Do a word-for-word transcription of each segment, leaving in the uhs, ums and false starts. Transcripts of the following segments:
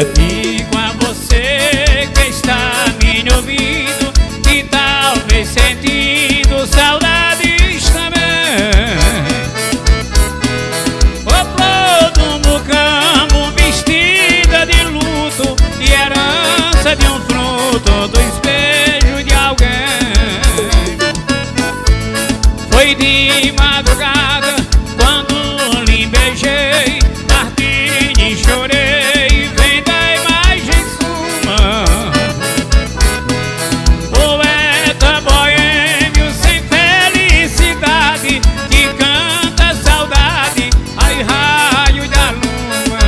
digo a você que está me ouvindo, que talvez sentindo saudades também. O flor do mucamo vestida de luto e herança de um fruto dos beijos de alguém. Foi de madrugada quando lhe beijei, parti e chorei, vem da imagem suma. Poeta boêmio sem felicidade, que canta saudade, ai raio da lua.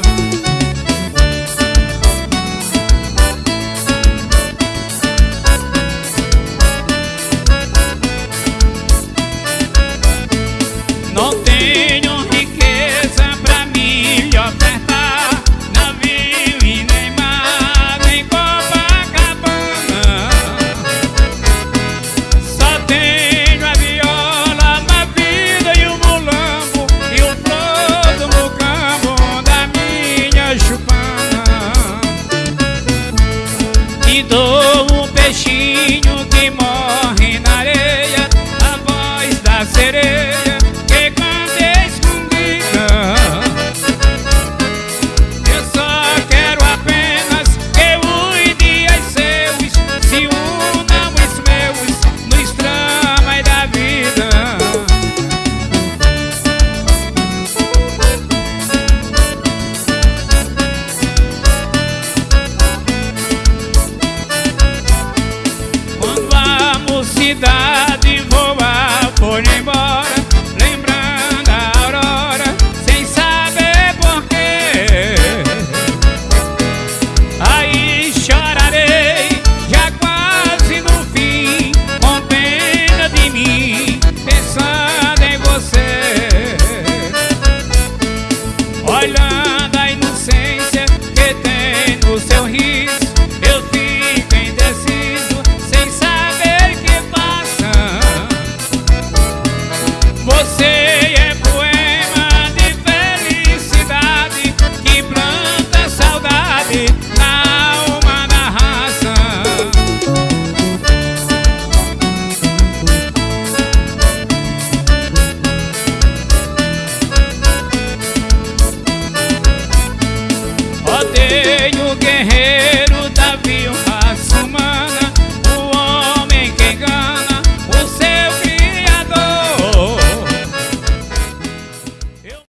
Não tenho riqueza pra me lhe ofertar, navio e nem mar, nem Copacabana. Só tenho a viola, a vida e o mulambo, e o flor do mucambo da minha chupana. E dou um peixe